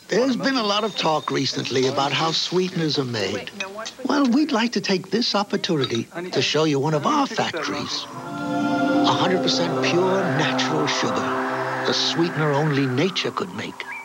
There's been a lot of talk recently about how sweeteners are made. Well, we'd like to take this opportunity to show you one of our factories. 100% pure natural sugar, a sweetener only nature could make.